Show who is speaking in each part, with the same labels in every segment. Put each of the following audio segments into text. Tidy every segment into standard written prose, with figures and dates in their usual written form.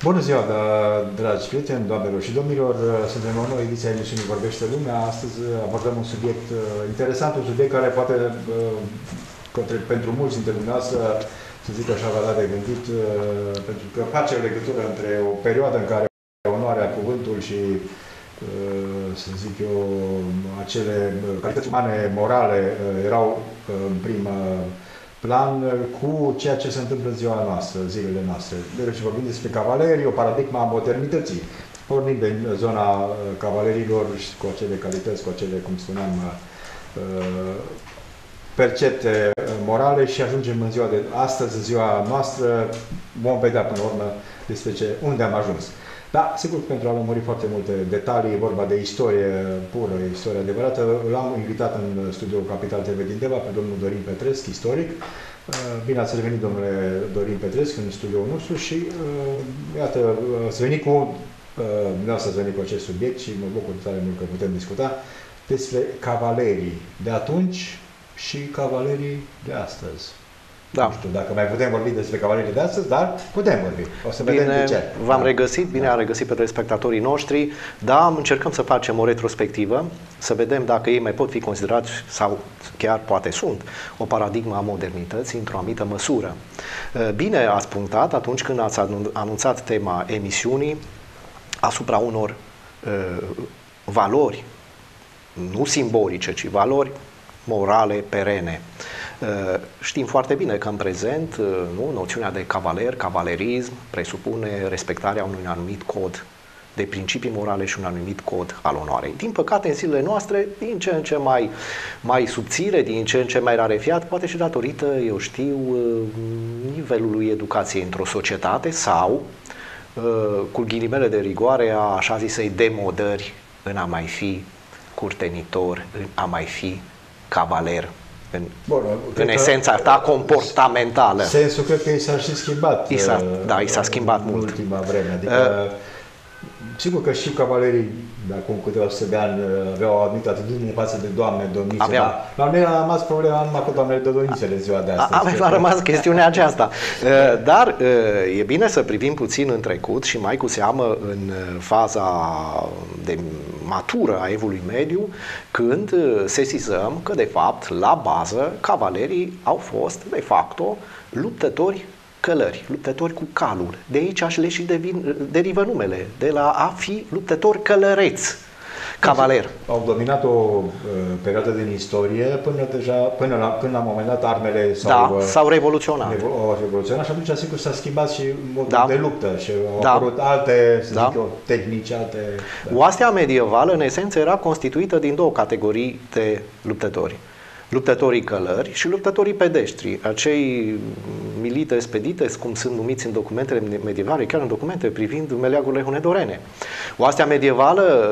Speaker 1: Bună ziua, dragi prieteni, doamnelor și domnilor! Suntem o nouă ediție a emisiunii Vorbește Lumea. Astăzi abordăm un subiect interesant, un subiect care poate pentru mulți dintre dumneavoastră, să zic așa, va da de gândit, pentru că face o legătură între o perioadă în care onoarea, cuvântul și, să zic eu, acele calități umane, morale, erau în primă plan cu ceea ce se întâmplă în ziua noastră, zilele noastre. Deci vorbim despre cavalerii, o paradigma a modernității. Pornind de zona cavalerilor și cu acele calități, cu acele, cum spuneam, percepte morale și ajungem în ziua de astăzi, ziua noastră, vom vedea până la urmă despre unde am ajuns. Da, sigur, pentru a lămuri foarte multe detalii, e vorba de istorie pură, istorie adevărată. L-am invitat în studioul Capital TV din Deva pe domnul Dorin Petresc, istoric. Bine ați revenit, domnule Dorin Petresc, în studioul nostru și iată, ați venit cu, dumneavoastră ați venit cu acest subiect și mă bucur tare mult că putem discuta despre cavalerii de atunci și cavalerii de astăzi. Da. Nu știu dacă mai putem vorbi despre cavalerii de astăzi, dar putem vorbi. O să vedem de ce.
Speaker 2: V-am regăsit, bine am regăsit pe telespectatorii noștri. Da, încercăm să facem o retrospectivă, să vedem dacă ei mai pot fi considerați, sau chiar poate sunt, o paradigmă a modernității într-o anumită măsură. Bine ați punctat atunci când ați anunțat tema emisiunii asupra unor valori, nu simbolice, ci valori morale perene. Știm foarte bine că în prezent noțiunea de cavaler, cavalerism presupune respectarea unui anumit cod de principii morale și un anumit cod al onoarei. Din păcate, în zilele noastre, din ce în ce mai subțire, din ce în ce mai rarefiat, poate și datorită, eu știu, nivelului educației într-o societate sau, cu ghilimele de rigoare, a așa zisei demodări în a mai fi curtenitor, în a mai fi cavaler. În esența ta comportamentală.
Speaker 1: Sensul cred că i s-a și schimbat.
Speaker 2: Da, i s-a schimbat mult.
Speaker 1: În ultima vreme. Adică, sigur că și cavalerii de acum câteva sute de ani aveau o anumită atitudine față de doamne, domnițe. La noi a rămas problema numai cu doamnele de domnițele ziua de astăzi.
Speaker 2: A rămas chestiunea aceasta. Dar e bine să privim puțin în trecut și mai cu seamă în faza de matură a evului mediu, când sesizăm că, de fapt, la bază, cavalerii au fost, de facto, luptători călări, luptători cu calul. De aici le și derivă numele, de la a fi luptător călăreț, cavaler.
Speaker 1: Au dominat o perioadă din istorie până la un moment dat armele
Speaker 2: s-au revoluționat.
Speaker 1: Au revoluționat și atunci sigur s-a schimbat și modul de luptă și au apărut alte, să zic eu, tehnici, alte...
Speaker 2: Oastea medievală, în esență, era constituită din două categorii de luptători. Luptătorii călări și luptătorii pedestri, acei milites pedites, cum sunt numiți în documentele medievale, chiar în documente privind meleagurile hunedorene. Oastea medievală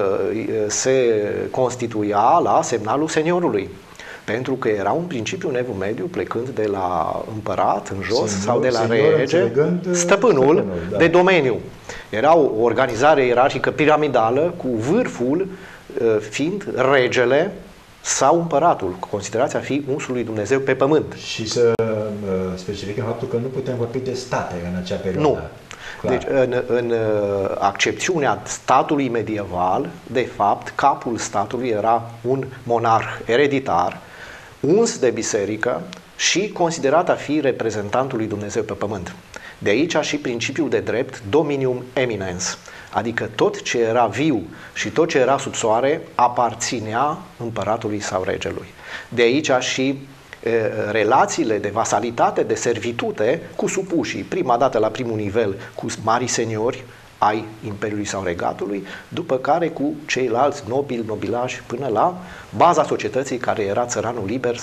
Speaker 2: se constituia la semnalul seniorului, pentru că era un principiu în evul mediu, plecând de la împărat în jos sau de la rege, stăpânul de domeniu. Era o organizare ierarhică piramidală, cu vârful fiind regele sau împăratul, considerația fi unsul lui Dumnezeu pe pământ.
Speaker 1: Și să specificăm faptul că nu putem vorbi de state în acea perioadă.
Speaker 2: Nu. Clar. Deci, în accepțiunea statului medieval, de fapt, capul statului era un monarh ereditar, uns de biserică și considerat a fi reprezentantul lui Dumnezeu pe pământ. De aici și principiul de drept dominium eminens, adică tot ce era viu și tot ce era sub soare aparținea împăratului sau regelui. De aici și relațiile de vasalitate, de servitute cu supușii, prima dată la primul nivel cu marii seniori ai Imperiului sau Regatului, după care cu ceilalți nobili, nobilași, până la baza societății, care era țăranul liber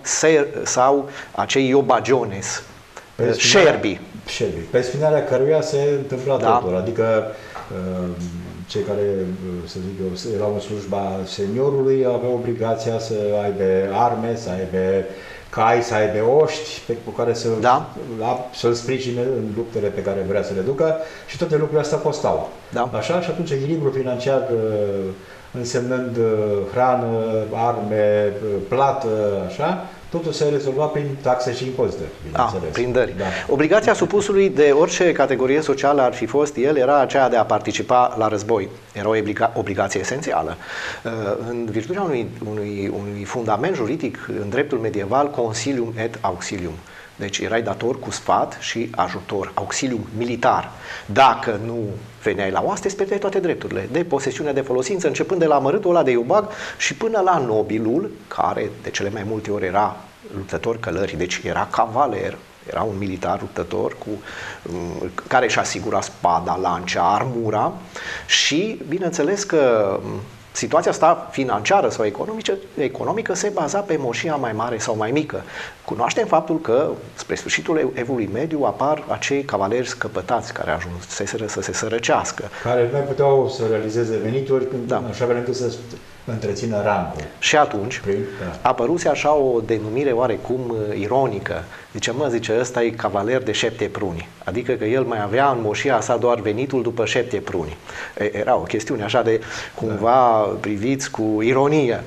Speaker 2: sau acei iobagiones, șerbi.
Speaker 1: Pe spinarea căruia se întâmpla totul, adică cei care, să zic eu, erau în slujba seniorului aveau obligația să aibă arme, să aibă cai, să aibă oști cu care să-l sprijine în luptele pe care vrea să le ducă și toate lucrurile astea costau. Așa? Și atunci echilibrul financiar însemnând hrană, arme, plată, așa, totul se rezolva prin taxe și impozite, bineînțeles.
Speaker 2: Prin dări.
Speaker 1: Da.
Speaker 2: Obligația supusului de orice categorie socială ar fi fost el era aceea de a participa la război. Era o obligație esențială. În virtutea unui fundament juridic în dreptul medieval, consilium et auxilium. Deci erai dator cu sfat și ajutor, auxilium militar. Dacă nu veneai la oaste, îți pierdeai toate drepturile de posesiune, de folosință, începând de la mărâtul ăla de iubag și până la nobilul, care de cele mai multe ori era luptător călări, deci era cavaler, era un militar luptător care își asigura spada, lancia, armura și, bineînțeles că situația asta financiară sau economică se baza pe moșia mai mare sau mai mică. Cunoaștem faptul că spre sfârșitul evului mediu apar acei cavaleri scăpătați care ajunseseră să se sărăcească.
Speaker 1: Care nu puteau să realizeze venituri așa fel încât să întrețină rangul.
Speaker 2: Și atunci apăruse așa o denumire oarecum ironică. Zice, ăsta e cavaler de 7 pruni. Adică că el mai avea în moșia sa doar venitul după 7 pruni. Era o chestiune așa de cumva priviți cu ironie.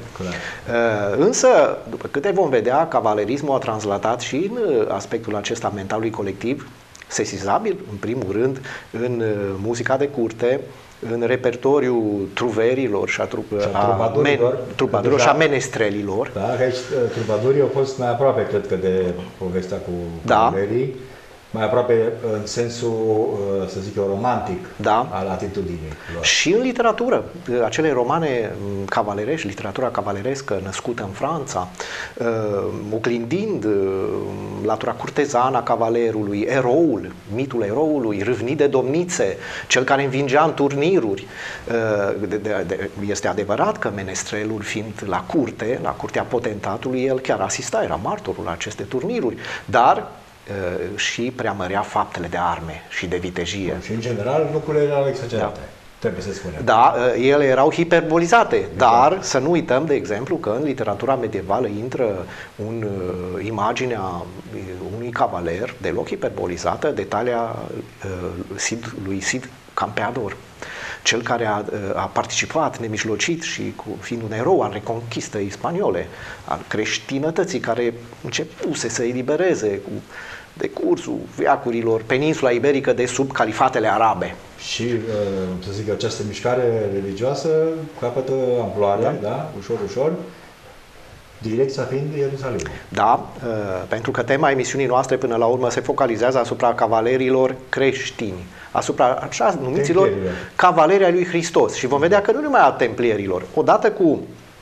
Speaker 2: Însă, după câte vom vedea, cavalerismul a translatat și în aspectul acesta mentalului colectiv, sesizabil, în primul rând, în muzica de curte, în repertoriul truverilor și a trubadurilor și a menestrelilor.
Speaker 1: Da, că aici trubadurii au fost mai aproape, cred că, de povestea cu cavalerii, mai aproape în sensul, să zic eu, romantic al atitudinii lor.
Speaker 2: Și în literatură, acele romane cavalerești, literatura cavalerescă născută în Franța, oglindind latura curtezană a cavalerului, eroul, mitul eroului, râvnit de domnițe, cel care învingea în turniruri. Este adevărat că menestrelul, fiind la curtea potentatului, el chiar asista, era martorul la aceste turniruri, dar și preamărea faptele de arme și de vitejie.
Speaker 1: Și în general lucrurile erau exagerate, trebuie să spunem.
Speaker 2: Da, ele erau hiperbolizate, dar să nu uităm, de exemplu, că în literatura medievală intră imaginea unui cavaler deloc hiperbolizată de talia lui Cid Campeador. Cel care a participat nemijlocit și fiind un erou al reconchistei spaniole, al creștinătății care începuse să elibereze cu decursul veacurilor peninsula iberică de sub califatele arabe.
Speaker 1: Și, să zic, această mișcare religioasă capătă amploare, ușor, ușor, direcția fiind Ierusalim.
Speaker 2: Da, pentru că tema emisiunii noastre până la urmă se focalizează asupra cavalerilor creștini, asupra așa numiților cavaleri ai lui Hristos. Și vom vedea că nu numai a templierilor. Odată cu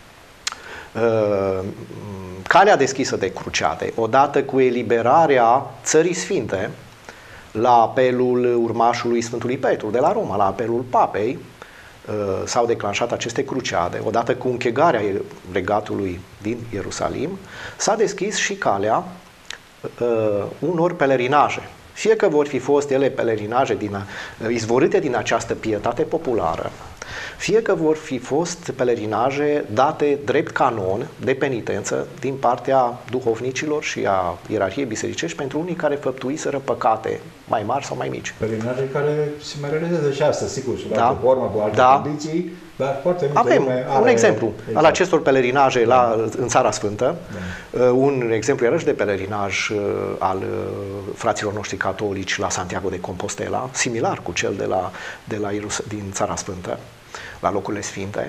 Speaker 2: calea deschisă de cruciate, odată cu eliberarea Țării Sfinte, la apelul urmașului Sfântului Petru de la Roma, la apelul Papei, s-au declanșat aceste cruciade. Odată cu închegarea regatului din Ierusalim, s-a deschis și calea unor pelerinaje. Fie că vor fi fost ele pelerinaje izvorâte din această pietate populară, fie că vor fi fost pelerinaje date drept canon de penitență din partea duhovnicilor și a ierarhiei bisericești pentru unii care făptuiseră păcate mai mari sau mai mici.
Speaker 1: Pelerinaje care se mai realizează și astăzi, sigur, sub altă formă, cu alte condiții, dar foarte multe
Speaker 2: avem un exemplu al acestor pelerinaje în Țara Sfântă, un exemplu iarăși de pelerinaj al fraților noștri catolici la Santiago de Compostela, similar cu cel din Țara Sfântă, la locurile sfinte,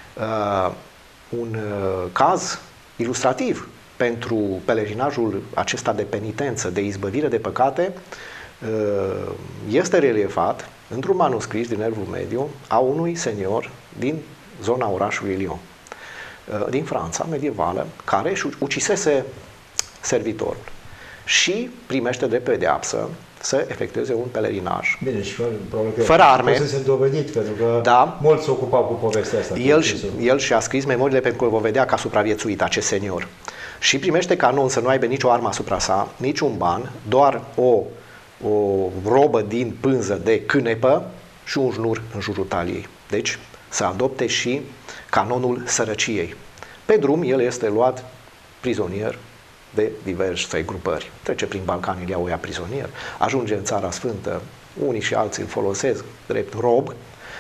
Speaker 2: un caz ilustrativ pentru pelerinajul acesta de penitență, de izbăvire de păcate, este reliefat într-un manuscris din Evul Mediu a unui senior din zona orașului Lyon, din Franța medievală, care își ucisese servitorul și primește de pedeapsă să efectueze un pelerinaj.
Speaker 1: Bine, și probabil că
Speaker 2: fără arme.
Speaker 1: Se dovedit, pentru că mulți se ocupau cu povestea asta.
Speaker 2: El și-a scris memoriile pentru că vă vedea că a supraviețuit acest senior. Și primește canon să nu aibă nicio armă asupra sa, niciun ban, doar o robă din pânză de cânepă și un șnur în jurul taliei. Deci să adopte și canonul sărăciei. Pe drum el este luat prizonier de diverse grupări. Trece prin Balcani, îl iau ea prizonier, ajunge în Țara Sfântă, unii și alții îl folosesc drept rob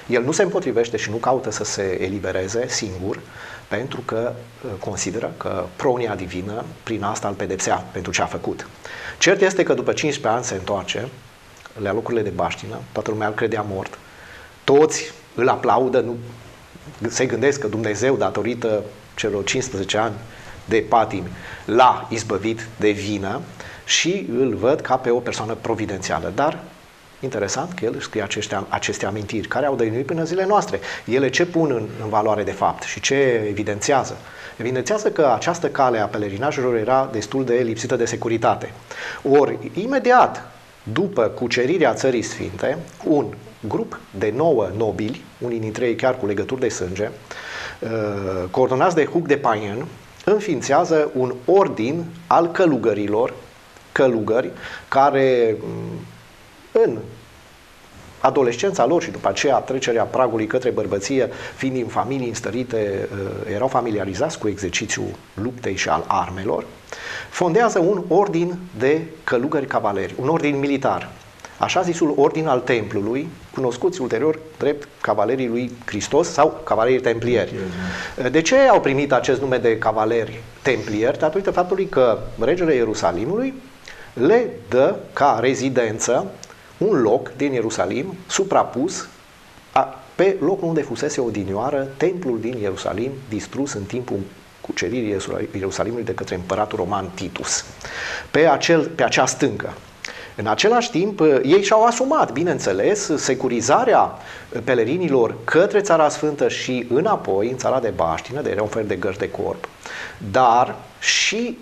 Speaker 2: El nu se împotrivește și nu caută să se elibereze singur, pentru că consideră că pronia divină prin asta îl pedepsea pentru ce a făcut. Cert este că după 15 ani se întoarce la locurile de baștină, toată lumea îl credea mort, toți îl aplaudă, nu se gândesc că Dumnezeu, datorită celor 15 ani de patimi, l-a izbăvit de vină și îl văd ca pe o persoană providențială. Dar interesant că el scrie aceste amintiri care au dăinuit până zilele noastre. Ele ce pun în valoare de fapt și ce evidențiază? Evidențiază că această cale a pelerinajilor era destul de lipsită de securitate. Ori, imediat după cucerirea Țării Sfinte, un grup de 9 nobili, unii dintre ei chiar cu legături de sânge, coordonați de Hug de Payens, înființează un ordin al călugări care în adolescența lor și după aceea trecerea pragului către bărbăție, fiind din familii înstărite, erau familiarizați cu exercițiul luptei și al armelor, fondează un ordin de călugări cavaleri, un ordin militar, așa zisul ordin al Templului, cunoscuți ulterior drept Cavalerii lui Hristos sau Cavalerii Templieri. De ce au primit acest nume de Cavaleri Templieri? Datorită faptului că regele Ierusalimului le dă ca rezidență un loc din Ierusalim suprapus pe locul unde fusese odinioară templul din Ierusalim, distrus în timpul cuceririi Ierusalimului de către împăratul roman Titus, pe acea stâncă. În același timp, ei și-au asumat, bineînțeles, securizarea pelerinilor către Țara Sfântă și înapoi, în Țara de Baștină, de era un fel de gărzi de corp, dar și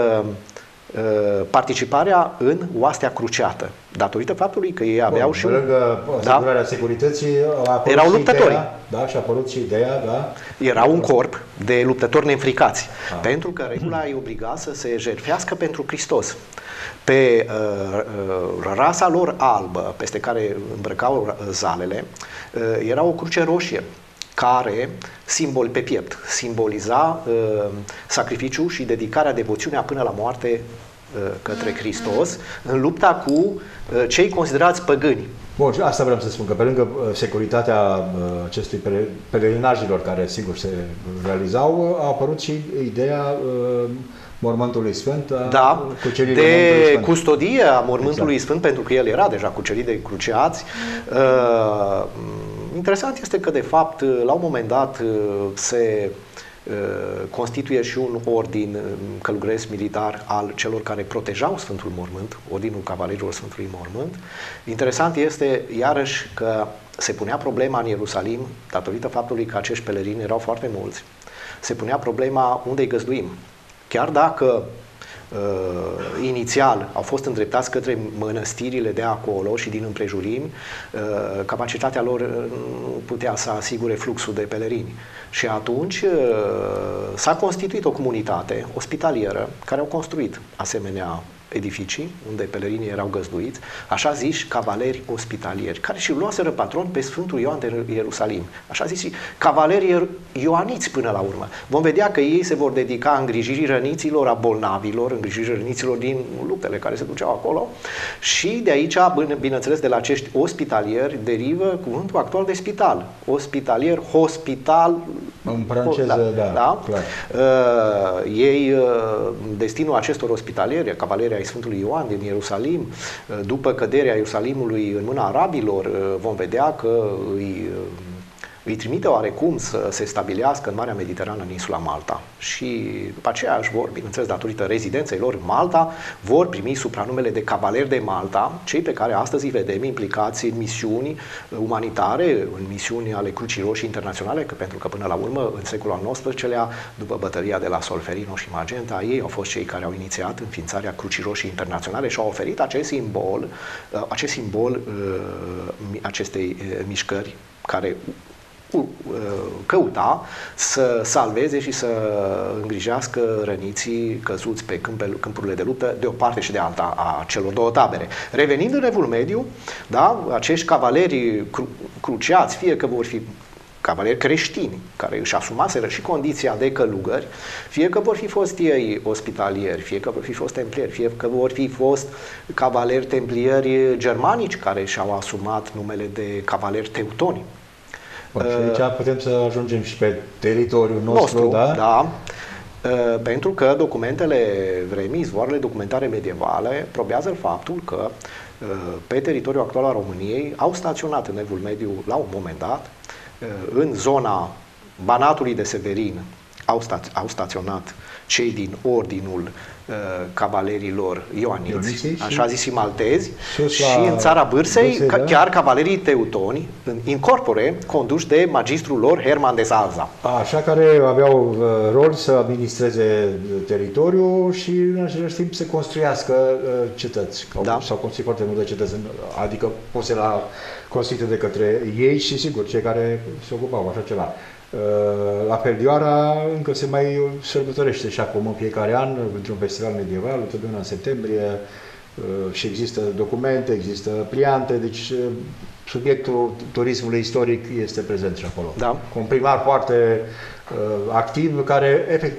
Speaker 2: participarea în oastea cruceată, datorită faptului că ei aveau și...
Speaker 1: Lângă asigurarea securității,
Speaker 2: erau luptători.
Speaker 1: Da, și a apărut și ideea, da?
Speaker 2: Era un corp de luptători neînfricați, pentru că regula îi obliga să se jertfească pentru Hristos. Pe rasa lor albă, peste care îmbrăcau zalele, era o cruce roșie, care, pe piept, simboliza sacrificiul și dedicarea, devoțiunea până la moarte către Hristos, în lupta cu cei considerați păgâni.
Speaker 1: Bun, și asta vreau să spun, că pe lângă securitatea acestui pelerinajilor care sigur se realizau, a apărut și ideea Mormântului Sfânt,
Speaker 2: de custodie a Mormântului Sfânt, pentru că el era deja cucerit de cruciați. Interesant este că, de fapt, la un moment dat se constituie și un ordin călugăresc militar al celor care protejau Sfântul Mormânt, ordinul Cavalerilor Sfântului Mormânt. Interesant este, iarăși, că se punea problema în Ierusalim, datorită faptului că acești pelerini erau foarte mulți, se punea problema unde îi găzduim. Chiar dacă inițial au fost îndreptați către mănăstirile de acolo și din împrejurimi, capacitatea lor nu putea să asigure fluxul de pelerini. Și atunci s-a constituit o comunitate ospitalieră care au construit asemenea edificii unde pelerinii erau găzduiți, așa ziși cavaleri ospitalieri, care și luaseră patron pe Sfântul Ioan de Ierusalim, așa ziși cavaleri ioaniți până la urmă. Vom vedea că ei se vor dedica îngrijirii răniților, a bolnavilor, îngrijirii răniților din luptele care se duceau acolo și de aici, bineînțeles, de la acești ospitalieri derivă cuvântul actual de spital. Ospitalier, hospital,
Speaker 1: în franceză, da.
Speaker 2: Ei, destinul acestor ospitalieri, cavalerii ai Sfântului Ioan din Ierusalim, după căderea Ierusalimului în mâna arabilor, vom vedea că îi trimite oarecum să se stabilească în Marea Mediterană, în insula Malta. Și după aceea își vor, bineînțeles, datorită rezidenței lor în Malta, vor primi supranumele de Cavaleri de Malta, cei pe care astăzi îi vedem implicați în misiuni umanitare, în misiuni ale Crucii Roșii Internaționale, că pentru că până la urmă, în secolul al XIX-lea, după bătălia de la Solferino și Magenta, ei au fost cei care au inițiat înființarea Crucii Roșii Internaționale și au oferit acest simbol acestei mișcări care căuta să salveze și să îngrijească răniții căzuți pe câmpurile de luptă de o parte și de alta a celor două tabere. Revenind în Evul Mediu, da, acești cavaleri cruciați, fie că vor fi cavaleri creștini, care își asumaseră și condiția de călugări, fie că vor fi fost ei ospitalieri, fie că vor fi fost templieri, fie că vor fi fost cavaleri templieri germanici, care și-au asumat numele de cavaleri teutoni.
Speaker 1: Bun, și aici putem să ajungem și pe teritoriul nostru, da?
Speaker 2: Da. Pentru că documentele vremii, izvoarele documentare medievale probează faptul că pe teritoriul actual al României au staționat în Evul Mediu la un moment dat, în zona Banatului de Severin, au staționat cei din ordinul cavalerilor ioaniți, așa zisi maltezi, și în țara Bârsei, chiar cavalerii teutoni, in corpore, conduși de magistrul lor, Herman de Salza.
Speaker 1: Așa, care aveau rol să administreze teritoriul și în același timp să construiască cetăți.
Speaker 2: Da.
Speaker 1: S-au construit foarte multe cetăți, adică puse la construite de către ei și, sigur, cei care se ocupau așa ceva. La Feldioara încă se mai sărbătorește și acum în fiecare an, într-un festival medieval, totdeauna în septembrie, și există documente, există pliante, deci subiectul turismului istoric este prezent și acolo.
Speaker 2: Da.
Speaker 1: Cu un primar foarte activ care efect,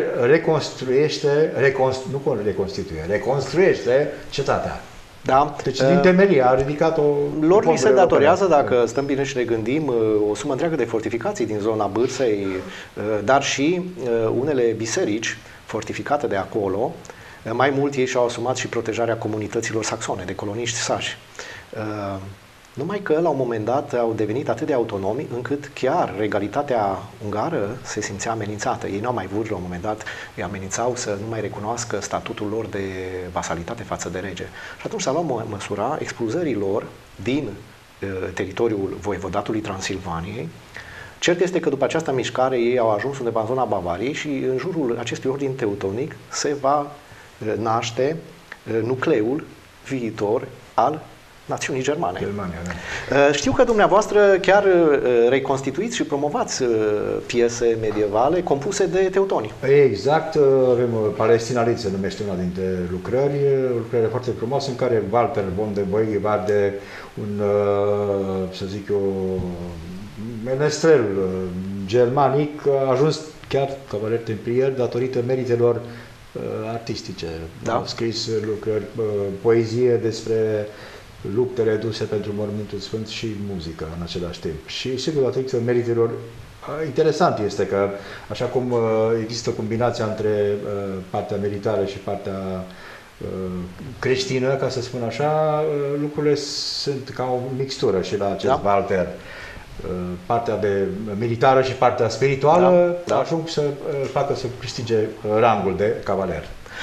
Speaker 1: reconstruiește cetatea.
Speaker 2: Da.
Speaker 1: Deci din temelie a ridicat-o.
Speaker 2: Lor li se datorează, dacă stăm bine și ne gândim, o sumă întreagă de fortificații din zona Bârsei, dar și unele biserici fortificate de acolo. Mai mult ei și-au asumat și protejarea comunităților saxone, de coloniști sași. Numai că la un moment dat au devenit atât de autonomi încât chiar regalitatea ungară se simțea amenințată. Ei nu au mai vrut, la un moment dat îi amenințau să nu mai recunoască statutul lor de vasalitate față de rege. Și atunci s-a luat măsura expulzării lor din teritoriul voievodatului Transilvaniei. Cert este că după această mișcare ei au ajuns undeva în zona Bavariei și în jurul acestui ordin teutonic se va naște nucleul viitor al națiunii germane.
Speaker 1: Germania, da.
Speaker 2: Știu că dumneavoastră chiar reconstituiți și promovați piese medievale compuse de teutoni.
Speaker 1: Exact, avem Palestina se numește una dintre lucrări, o lucrare foarte frumoasă în care Walter von der Voigevade, un, să zic eu, menestrel germanic, a ajuns chiar cavaler templier datorită meritelor artistice.
Speaker 2: Da.
Speaker 1: A scris lucrări, poezie despre luptele duse pentru Mormântul Sfânt și muzică în același timp. Și sigur, datorită meritelor, interesant este că, așa cum există combinația între partea militară și partea creștină, ca să spun așa, lucrurile sunt ca o mixtură și la acest Walter. Partea de militară și partea spirituală ajung să facă să câștige rangul de cavaler.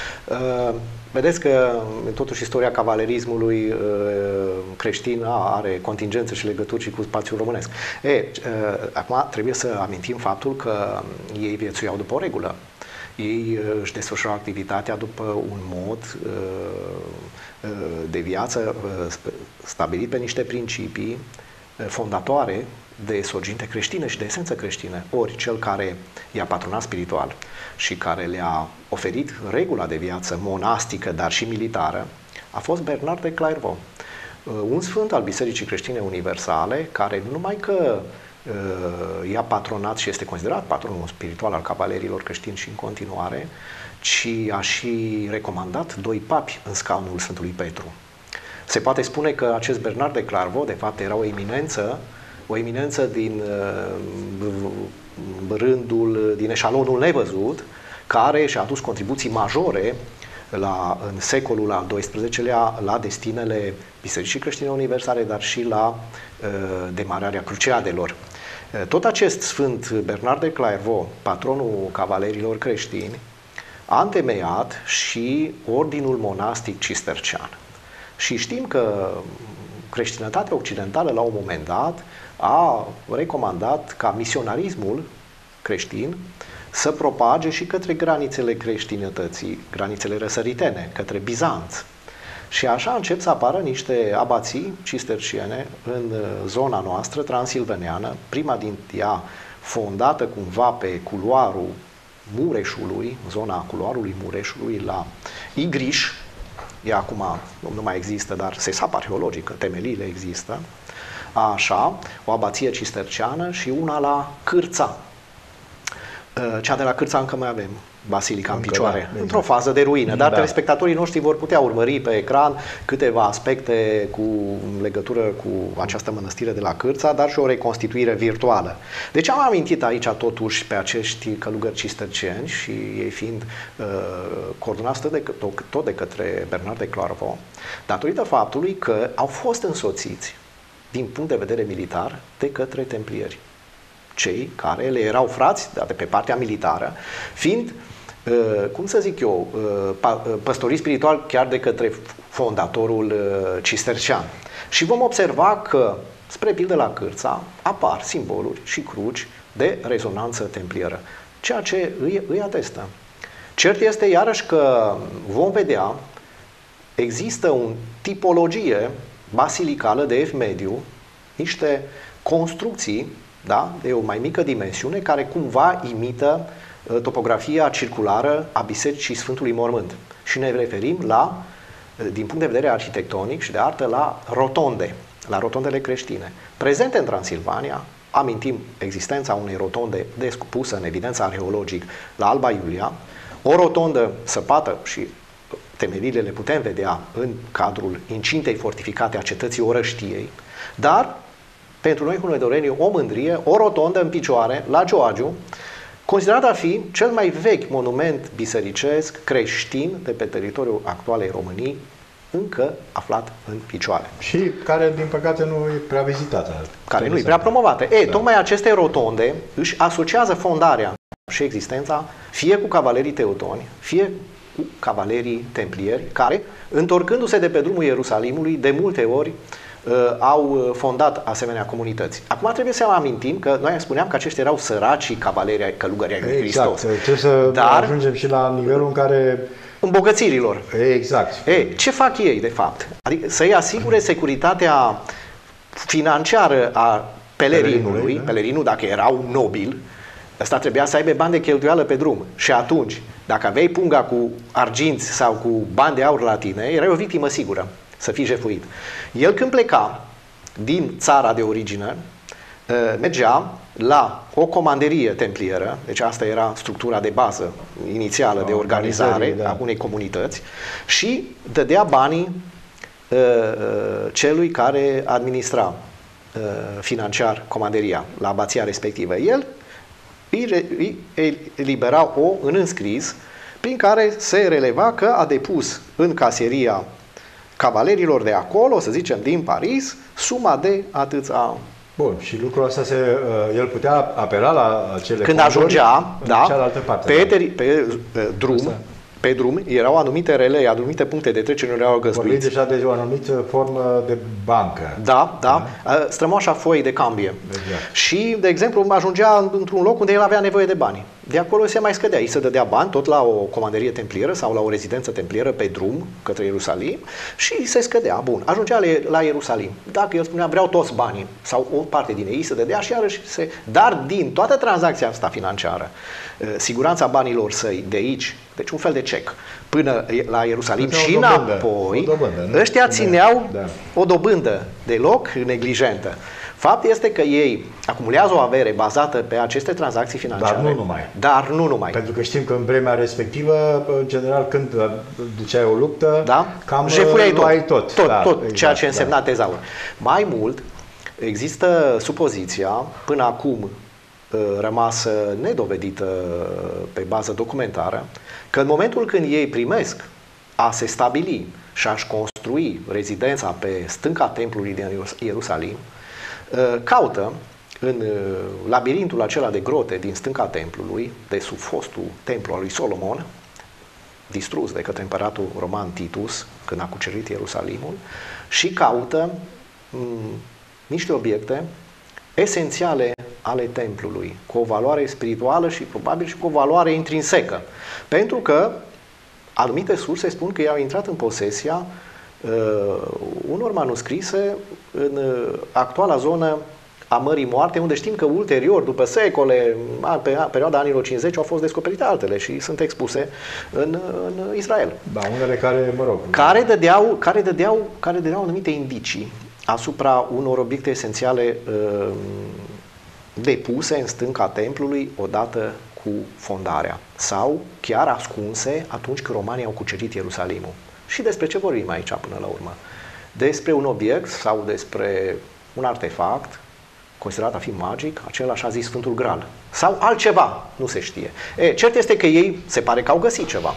Speaker 2: Vedeți că totuși istoria cavalerismului creștin are contingențe și legături și cu spațiul românesc. Acum trebuie să amintim faptul că ei viețuiau după o regulă. Ei își desfășurau activitatea după un mod de viață stabilit pe niște principii fondatoare de sorginte creștină și de esență creștină. Ori cel care i-a patronat spiritual și care le-a oferit regula de viață monastică, dar și militară, a fost Bernard de Clairvaux, un sfânt al Bisericii Creștine Universale, care nu numai că i-a patronat și este considerat patronul spiritual al cavalerilor creștini și în continuare, ci a și recomandat 2 papi în scaunul Sfântului Petru. Se poate spune că acest Bernard de Clairvaux, de fapt, era o eminență din rândul, din eșalonul nevăzut, care și-a adus contribuții majore în secolul al XII-lea la destinele Bisericii Creștine Universale, dar și la demararea cruciadelor. Tot acest sfânt Bernard de Clairvaux, patronul cavalerilor creștini, a întemeiat și ordinul monastic cistercian. Și știm că creștinătatea occidentală, la un moment dat, a recomandat ca misionarismul creștin să propage și către granițele creștinătății, granițele răsăritene, către Bizanț. Și așa încep să apară niște abații cisterciene în zona noastră transilvaneană, prima din ea fondată cumva pe culoarul Mureșului, zona culoarului Mureșului, la Igriș. Ea acum nu mai există, dar se sapă arheologică, temeliile există. Așa, o abație cisterciană și una la Cârța. Cea de la Cârța încă mai avem. basilica în
Speaker 1: Încă
Speaker 2: picioare,
Speaker 1: da, exact.
Speaker 2: într-o fază de ruină, dar
Speaker 1: Da.
Speaker 2: telespectatorii noștri vor putea urmări pe ecran câteva aspecte cu legătură cu această mănăstire de la Cârța, dar și o reconstituire virtuală. Deci am amintit aici totuși pe acești călugări cistercieni și ei fiind coordonați tot de către Bernard de Clairvaux, datorită faptului că au fost însoțiți din punct de vedere militar de către templieri, cei care le erau frați de pe partea militară, fiind, cum să zic eu, păstorii spiritual chiar de către fondatorul cistercian. Și vom observa că, spre pildă la Cârța, apar simboluri și cruci de rezonanță templieră, ceea ce îi atestă. Cert este iarăși că vom vedea, există o tipologie basilicală de F mediu, niște construcții, da, de o mai mică dimensiune, care cumva imită topografia circulară a Bisericii Sfântului Mormânt. Și ne referim la, din punct de vedere arhitectonic și de artă, la rotonde, la rotondele creștine. Prezente în Transilvania, amintim existența unei rotonde pusă în evidență arheologic la Alba Iulia, o rotondă săpată și temelile le putem vedea în cadrul incintei fortificate a cetății Orăștiei, dar pentru noi hunedoreni o mândrie, o rotondă în picioare la Gioagiu, considerată a fi cel mai vechi monument bisericesc creștin de pe teritoriul actualei României, încă aflat în picioare.
Speaker 1: Și care, din păcate, nu e prea vizitată.
Speaker 2: Care nu e prea promovată. Da. Tocmai aceste rotonde își asociază fondarea și existența fie cu cavalerii teutoni, fie cu cavalerii templieri, care, întorcându-se de pe drumul Ierusalimului, de multe ori au fondat asemenea comunități. Acum trebuie să amintim că noi spuneam că aceștia erau săracii cavalerii călugării lui Hristos.
Speaker 1: Trebuie să ajungem și la nivelul în care
Speaker 2: îmbogățirilor.
Speaker 1: Exact.
Speaker 2: Ce fac ei, de fapt? Adică să-i asigure securitatea financiară a pelerinului, pelerinul, dacă era un nobil, ăsta trebuia să aibă bani de cheltuială pe drum. Și atunci, dacă aveai punga cu arginți sau cu bani de aur la tine, erai o victimă sigură să fii jefuit. El, când pleca din țara de origine, mergea la o comanderie templieră, deci asta era structura de bază inițială de organizare a unei comunități, și dădea banii celui care administra financiar comanderia la abația respectivă. El îi elibera în înscris prin care se releva că a depus în caseria cavalerilor de acolo, să zicem din Paris, suma de atâția.
Speaker 1: Bun, și lucrul ăsta el putea apela la acele
Speaker 2: când ajungea,
Speaker 1: în cealaltă parte,
Speaker 2: pe drum, pe drum erau anumite relei, anumite puncte de trecere unde erau găzduiți.
Speaker 1: Vorbim deja de o anumită formă de bancă.
Speaker 2: Da. Strămoașa foii de cambie.
Speaker 1: Exact.
Speaker 2: Și, de exemplu, ajungea într-un loc unde el avea nevoie de bani. De acolo se mai scădea. Îi se dădea bani tot la o comanderie templieră sau la o rezidență templieră pe drum către Ierusalim și se scădea. Bun, ajungea la Ierusalim. Dacă el spunea vreau toți banii sau o parte din ei, se dădea și iarăși dar din toată tranzacția asta financiară, siguranța banilor săi de aici, deci un fel de cec, până la Ierusalim și înapoi, ăștia țineau o dobândă deloc neglijentă. Fapt este că ei acumulează o avere bazată pe aceste tranzacții financiare. Dar nu numai.
Speaker 1: Pentru că știm că în vremea respectivă, în general, când duceai o luptă, cam
Speaker 2: jefuiai
Speaker 1: tot.
Speaker 2: Exact, ceea ce însemna tezaur. Mai mult, există supoziția, până acum rămasă nedovedită pe bază documentară, că în momentul când ei primesc a se stabili și a-și construi rezidența pe stânca templului din Ierusalim, caută în labirintul acela de grote din stânca templului, de sub fostul templu al lui Solomon, distrus de către împăratul roman Titus când a cucerit Ierusalimul, și caută niște obiecte esențiale ale templului, cu o valoare spirituală și probabil și cu o valoare intrinsecă. Pentru că anumite surse spun că ei au intrat în posesia unor manuscrise în actuala zonă a Mării Moarte, unde știm că ulterior, după secole, pe perioada anilor 50, au fost descoperite altele și sunt expuse în Israel.
Speaker 1: Da, unele care, mă rog...
Speaker 2: Care dădeau anumite indicii asupra unor obiecte esențiale depuse în stânca templului odată cu fondarea sau chiar ascunse atunci când romanii au cucerit Ierusalimul. Și despre ce vorbim aici până la urmă? Despre un obiect sau despre un artefact considerat a fi magic, același a zis Sfântul Graal. Sau altceva, nu se știe. Cert este că ei se pare că au găsit ceva.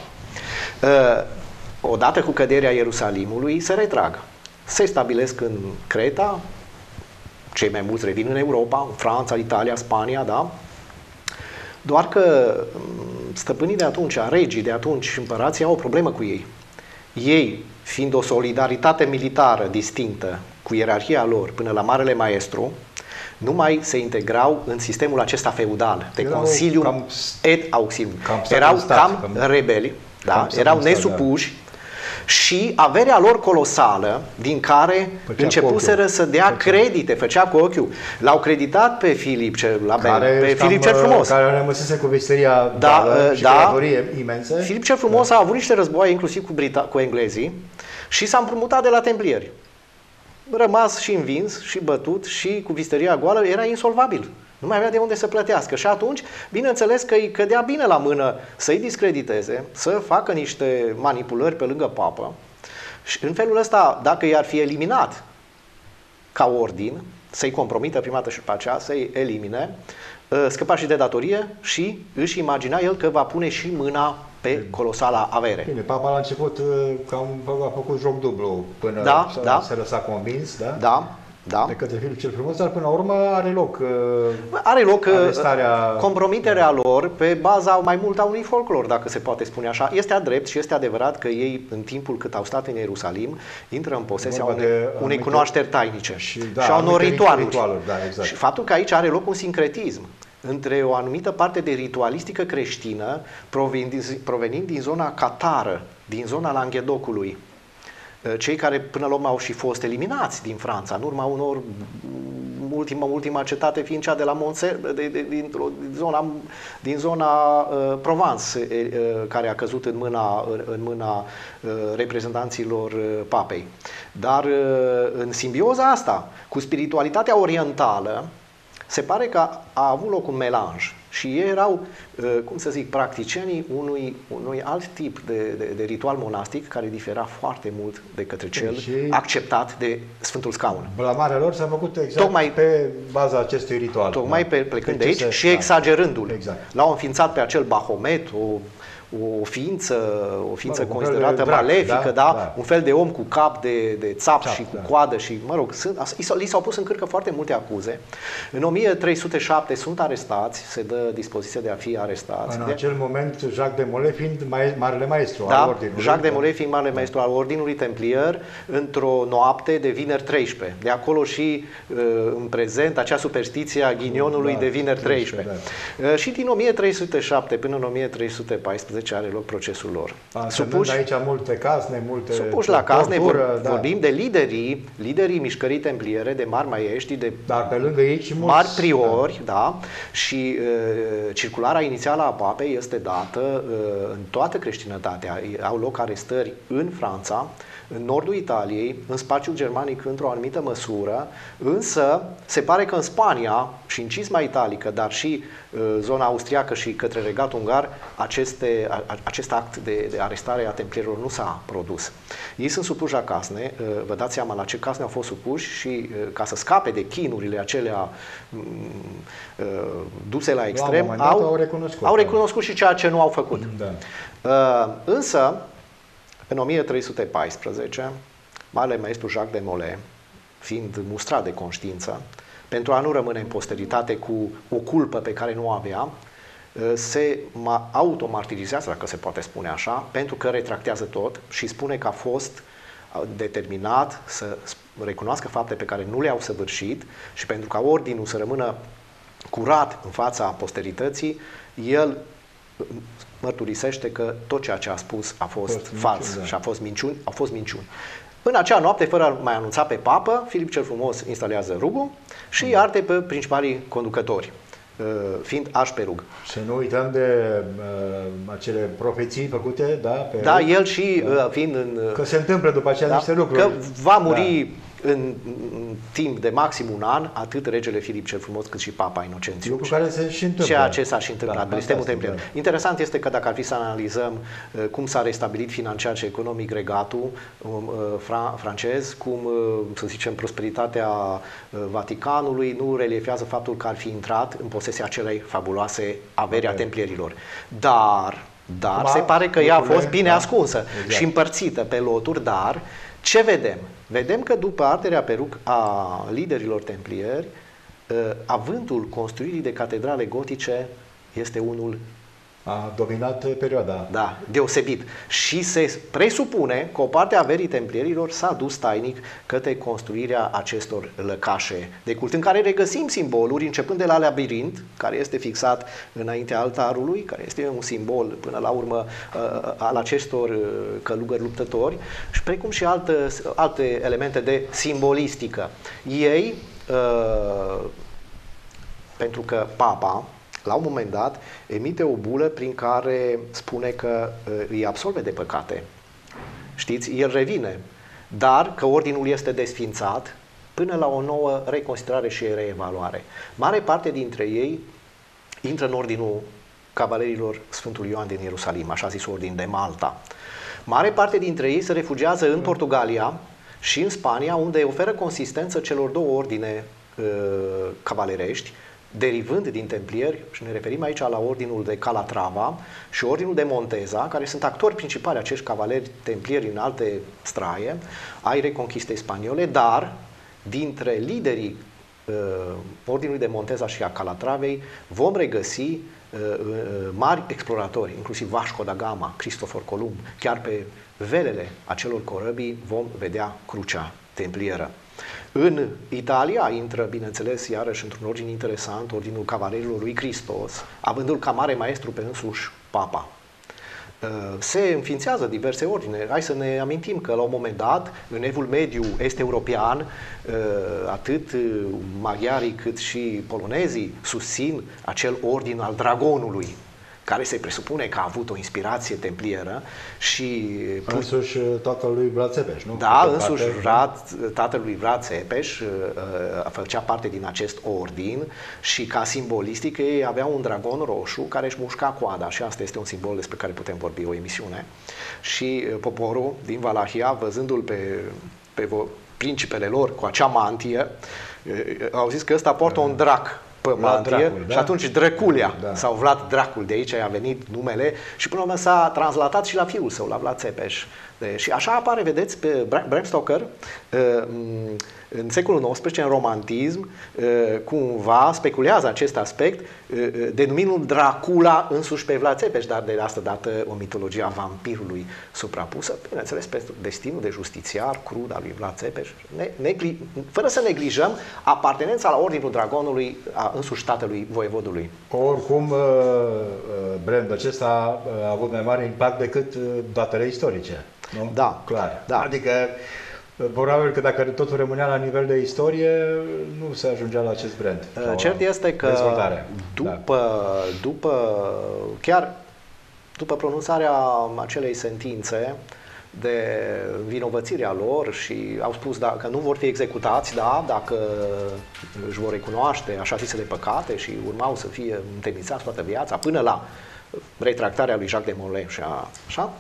Speaker 2: Odată cu căderea Ierusalimului se retrag. Se stabilesc în Creta, cei mai mulți revin în Europa, în Franța, Italia, Spania, da? Doar că stăpânii de atunci, regii de atunci, împărații au o problemă cu ei. Ei, fiind o solidaritate militară distinctă cu ierarhia lor până la Marele Maestru, nu mai se integrau în sistemul acesta feudal de Consilium et Auxilium. Erau cam rebeli, da? Erau nesupuși și averea lor colosală, din care începuseră să dea credite, făcea cu ochiul. L-au creditat pe Filip Filip cel Frumos.
Speaker 1: Care rămăsese cu vesteria și creatorie imensă.
Speaker 2: Filip cel Frumos a avut niște războaie, inclusiv cu englezii, și s-a împrumutat de la templieri. Rămas și învins și bătut și cu visteria goală, era insolvabil. Nu mai avea de unde să plătească. Și atunci, bineînțeles că îi cădea bine la mână să-i discrediteze, să facă niște manipulări pe lângă papă. Și în felul ăsta, dacă i-ar fi eliminat ca ordin, să-i compromită prima dată și după aceea, să-i elimine, scăpa și de datorie și își imagina el că va pune și mâna pe colosala avere.
Speaker 1: Bine, papa la început a făcut joc dublu până se lăsa convins, da?
Speaker 2: Da.
Speaker 1: De către Filip cel Frumos, dar până la urmă
Speaker 2: are loc compromiterea lor pe baza mai mult a unui folclor, dacă se poate spune așa. Este drept și este adevărat că ei, în timpul cât au stat în Ierusalim, intră în posesia unei cunoașteri tainice și a unor ritualuri.
Speaker 1: Da, exact.
Speaker 2: Și faptul că aici are loc un sincretism între o anumită parte de ritualistică creștină provenind din zona catară, din zona Languedocului, cei care până la urmă au și fost eliminați din Franța, în urma unor ultima cetate fiind cea de la din zona Provence, care a căzut în mâna reprezentanților papei. Dar în simbioza asta cu spiritualitatea orientală se pare că a avut loc un melanj și ei erau, practicienii unui alt tip de ritual monastic care difera foarte mult de către cel acceptat de Sfântul Scaun.
Speaker 1: Blamarea lor s-a făcut exact pe baza acestui ritual.
Speaker 2: Tocmai plecând de aici și exagerându-l. Exact. L-au înființat pe acel Bahomet, o ființă considerată malefică, un fel de om cu cap de țap și cu coadă și, li s-au pus în cârcă foarte multe acuze. În 1307 sunt arestați, se dă dispoziție de a fi arestați.
Speaker 1: În acel moment, Jacques de Molay fiind marele maestru
Speaker 2: al ordinului. Jacques de Molay fiind marele maestru al ordinului templier, într-o noapte de vineri 13. De acolo și în prezent acea superstiție a ghinionului de vineri 13. Și din 1307 până în 1314 are loc procesul lor.
Speaker 1: Supuși aici multe casne,
Speaker 2: supuși la casne, vorbim de liderii mișcării templiere, de mari maiești,
Speaker 1: dar pe lângă ei și
Speaker 2: mari priori, și circularea inițială a papei este dată în toată creștinătatea. Au loc arestări în Franța, în nordul Italiei, în spațiul germanic într-o anumită măsură, însă se pare că în Spania și în Cisma italică, dar și zona austriacă și către Regatul Ungar, acest act de arestare a templierilor nu s-a produs. Ei sunt supuși la casne, vă dați seama la ce casne au fost supuși și ca să scape de chinurile acelea duse la extrem, au recunoscut și ceea ce nu au făcut. Însă, în 1314, marele maestru Jacques de Molay, fiind mustrat de conștiință, pentru a nu rămâne în posteritate cu o culpă pe care nu o avea, se automartirizează, dacă se poate spune așa, pentru că retractează tot și spune că a fost determinat să recunoască fapte pe care nu le-au săvârșit și pentru ca ordinul să rămână curat în fața posterității, el mărturisește că tot ceea ce a spus a fost fals și au fost minciuni. În acea noapte, fără a mai anunța pe papă, Filip cel Frumos instalează rugul și îi arde pe principalii conducători, fiind Așperug.
Speaker 1: Și nu uităm de acele profeții făcute,
Speaker 2: el și fiind în...
Speaker 1: Că se întâmplă după aceea niște lucruri.
Speaker 2: Că va muri în timp de maxim un an, atât regele Filip cel Frumos cât și Papa Inocențiu.
Speaker 1: Lucru care se și întâmplă.
Speaker 2: Ceea ce s-a și întâmplat, blestemul templier.
Speaker 1: Da.
Speaker 2: Interesant este că dacă ar fi să analizăm cum s-a restabilit financiar și economic regatul francez, cum, să zicem, prosperitatea Vaticanului nu reliefează faptul că ar fi intrat în posesia acelei fabuloase averi a templierilor. Dar se pare că ea a fost bine ascunsă și împărțită pe loturi, dar ce vedem? Vedem că după arderea pe rug a liderilor templieri, avântul construirii de catedrale gotice este unul
Speaker 1: a dominat perioada.
Speaker 2: Da, deosebit. Și se presupune că o parte a averii templierilor s-a dus tainic către construirea acestor lăcașe de cult, în care regăsim simboluri, începând de la labirint, care este fixat înaintea altarului, care este un simbol, până la urmă, al acestor călugări luptători, și precum și alte elemente de simbolistică. Ei, pentru că Papa, la un moment dat, emite o bulă prin care spune că îi absolve de păcate. Știți, el revine, dar că ordinul este desfințat până la o nouă reconsiderare și reevaluare. Mare parte dintre ei intră în ordinul Cavalerilor Sfântului Ioan din Ierusalim, așa zis ordin de Malta. Mare parte dintre ei se refugiază în Portugalia și în Spania, unde oferă consistență celor două ordine cavalerești, derivând din templieri, și ne referim aici la ordinul de Calatrava și ordinul de Monteza, care sunt actori principali acești cavaleri templieri în alte straie ai reconchistei spaniole, dar dintre liderii ordinului de Monteza și a Calatravei vom regăsi mari exploratori, inclusiv Vasco da Gama, Cristofor Columb, chiar pe velele acelor corăbii vom vedea crucea templieră. În Italia intră, bineînțeles, iarăși într-un ordin interesant, ordinul Cavalerilor lui Hristos, avându-l ca mare maestru pe însuși Papa. Se înființează diverse ordine. Hai să ne amintim că la un moment dat, în evul mediu est-european, atât maghiarii cât și polonezii susțin acel ordin al Dragonului, care se presupune că a avut o inspirație templieră și...
Speaker 1: Însuși tatălui Vlad Țepeș, nu?
Speaker 2: Da, însuși tatălui Vlad Țepeș făcea parte din acest ordin și ca simbolistică ei aveau un dragon roșu care își mușca coada și asta este un simbol despre care putem vorbi o emisiune. Și poporul din Valahia, văzându-l pe principele lor cu acea mantie, au zis că ăsta poartă un drac pe mantie, Dracul, da? Și atunci Drăculea, da. Sau Vlad Dracul, de aici a venit numele și până la urmă s-a translatat și la fiul său, la Vlad Țepeș. Și așa apare, vedeți, pe Bram Stoker în secolul XIX, în romantism, cumva speculează acest aspect, denumindu-l Dracula însuși pe Vlad Țepeș, dar de asta dată o mitologie a vampirului suprapusă, bineînțeles, pentru destinul de justițiar crud al lui Vlad Țepeș, fără să neglijăm apartenența la ordinul Dragonului a însuși tatălui voievodului.
Speaker 1: Oricum, brandul acesta a avut mai mare impact decât datele istorice. Nu?
Speaker 2: Da.
Speaker 1: Clar.
Speaker 2: Da.
Speaker 1: Adică, probabil că dacă totul rămânea la nivel de istorie, nu se ajungea la acest brand.
Speaker 2: Cert este că după pronunțarea acelei sentințe de învinovățirea lor și au spus că nu vor fi executați, da, dacă își vor recunoaște așa zisele păcate și urmau să fie întemnițați toată viața, până la retractarea lui Jacques de Molay și așa,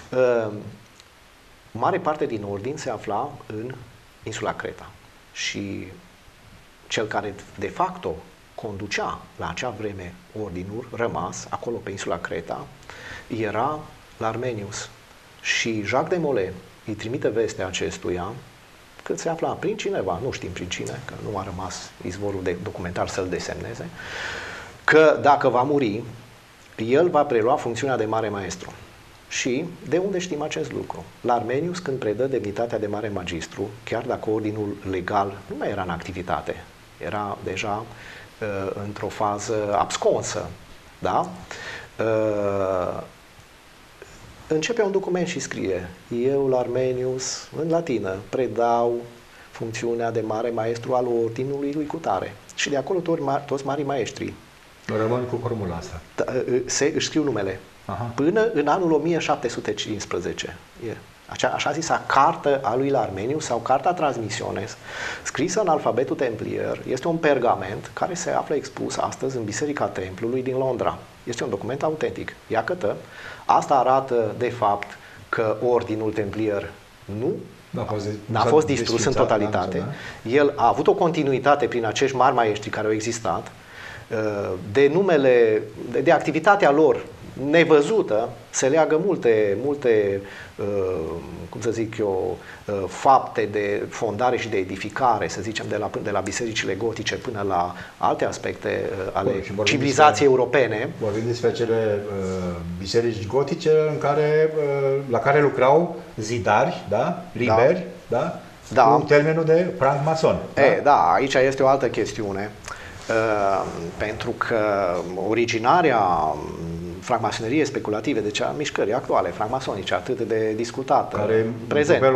Speaker 2: mare parte din ordin se afla în insula Creta și cel care de facto conducea la acea vreme ordinul rămas acolo pe insula Creta era Larmenius și Jacques de Molay îi trimite vestea acestuia că se afla prin cineva, nu știm prin cine, că nu a rămas izvorul de documentar să-l desemneze, că dacă va muri, el va prelua funcțiunea de mare maestru. Și de unde știm acest lucru? Larmenius, când predă demnitatea de mare magistru, chiar dacă ordinul legal nu mai era în activitate, era deja într-o fază absconsă, da? Începe un document și scrie: eu, Larmenius, în latină, predau funcțiunea de mare maestru al ordinului lui cutare. Și de acolo toți marii maestri
Speaker 1: rămân cu formula asta.
Speaker 2: Își scriu numele. Aha. Până în anul 1715. așa zisa cartă a lui Larmenius sau Carta Transmissiones, scrisă în alfabetul templier, este un pergament care se află expus astăzi în Biserica Templului din Londra. Este un document autentic. Iată, asta arată de fapt că ordinul templier n-a fost distrus în totalitate. El a avut o continuitate prin acești mari maestri care au existat, de activitatea lor nevăzută se leagă multe cum să zic eu, fapte de fondare și de edificare, să zicem, de la bisericile gotice până la alte aspecte ale civilizației europene.
Speaker 1: Vorbim despre cele biserici gotice la care lucrau zidari, da? Liberi, da? Da. Cu termenul de francmason.
Speaker 2: Da, aici este o altă chestiune. Pentru că originarea francmasoneriei speculative, deci a mișcării actuale francmasonice, atât de discutată,
Speaker 1: care
Speaker 2: prezent.
Speaker 1: În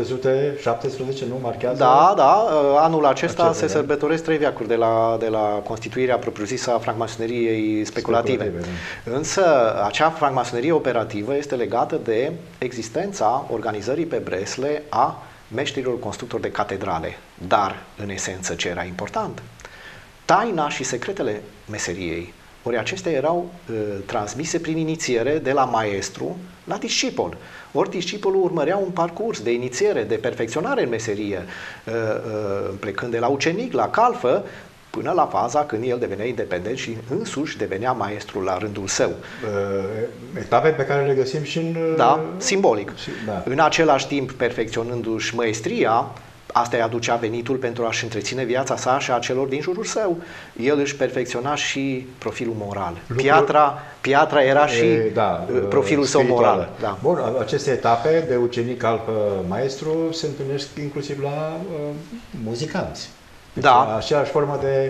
Speaker 1: 1717 nu marchează?
Speaker 2: Da, anul acesta se sărbătoresc 3 veacuri de la constituirea propriu-zisă a francmasoneriei speculative. Însă acea francmasonerie operativă este legată de existența organizării pe Bresle a meșterilor constructori de catedrale. Dar, în esență, ce era important? Taina și secretele meseriei. Ori acestea erau transmise prin inițiere de la maestru la discipol. Ori discipolul urmărea un parcurs de inițiere, de perfecționare în meserie, plecând de la ucenic, la calfă, până la faza când el devenea independent și însuși devenea maestru la rândul său.
Speaker 1: Etape pe care le găsim și în...
Speaker 2: Da, simbolic.
Speaker 1: Da.
Speaker 2: În același timp, perfecționându-și maestria, asta îi aducea venitul pentru a-și întreține viața sa și a celor din jurul său. El își perfecționa și profilul moral. Piatra era și profilul său moral. Da.
Speaker 1: Bun, aceste etape de ucenic alpă maestru se întâlnesc inclusiv la muzicanți. Deci aceeași formă de